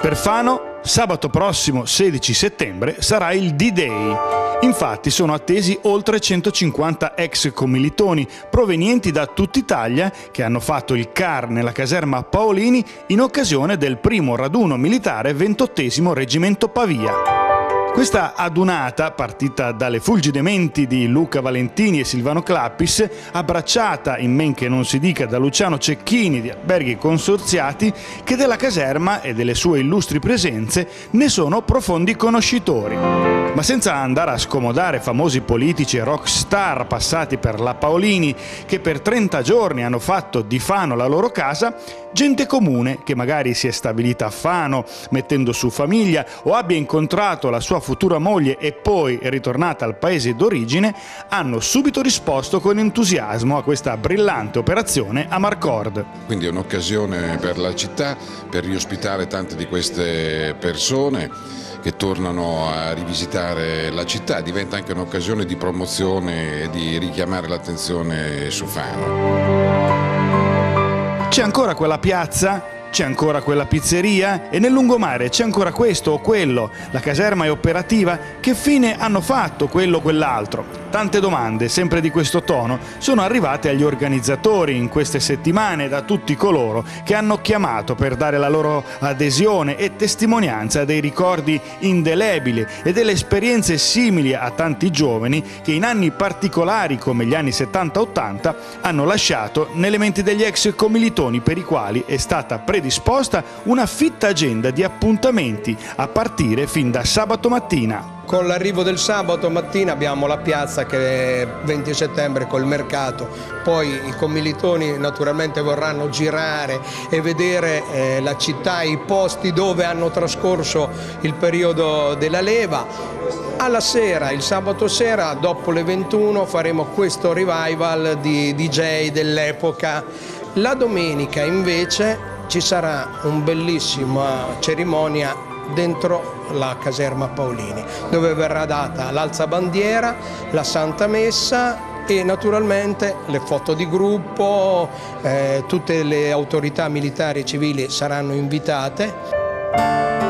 Per Fano, sabato prossimo 16 settembre sarà il D-Day. Infatti sono attesi oltre 150 ex commilitoni provenienti da tutta Italia che hanno fatto il CAR nella caserma Paolini in occasione del primo raduno militare 28° Reggimento Pavia. Questa adunata, partita dalle fulgide menti di Luca Valentini e Silvano Clappis, abbracciata in men che non si dica da Luciano Cecchini di Alberghi Consorziati, che della caserma e delle sue illustri presenze ne sono profondi conoscitori. Ma senza andare a scomodare famosi politici e rock star passati per la Paolini, che per 30 giorni hanno fatto di Fano la loro casa, gente comune che magari si è stabilita a Fano mettendo su famiglia o abbia incontrato la sua futura moglie e poi è ritornata al paese d'origine, hanno subito risposto con entusiasmo a questa brillante operazione a Marcord. Quindi è un'occasione per la città, per riospitare tante di queste persone che tornano a rivisitare la città, diventa anche un'occasione di promozione e di richiamare l'attenzione su Fano. C'è ancora quella piazza? C'è ancora quella pizzeria? E nel lungomare c'è ancora questo o quello? La caserma è operativa? Che fine hanno fatto quello o quell'altro? Tante domande, sempre di questo tono, sono arrivate agli organizzatori in queste settimane da tutti coloro che hanno chiamato per dare la loro adesione e testimonianza dei ricordi indelebili e delle esperienze simili a tanti giovani che in anni particolari come gli anni 70-80 hanno lasciato nelle menti degli ex commilitoni per i quali è stata predisposta una fitta agenda di appuntamenti a partire fin da sabato mattina. Con l'arrivo del sabato mattina abbiamo la piazza che è 20 settembre col mercato, poi i commilitoni naturalmente vorranno girare e vedere la città, i posti dove hanno trascorso il periodo della leva. Alla sera, il sabato sera, dopo le 21, faremo questo revival di DJ dell'epoca. La domenica invece ci sarà una bellissima cerimonia dentro la caserma Paolini, dove verrà data l'alzabandiera, la Santa Messa e naturalmente le foto di gruppo, tutte le autorità militari e civili saranno invitate.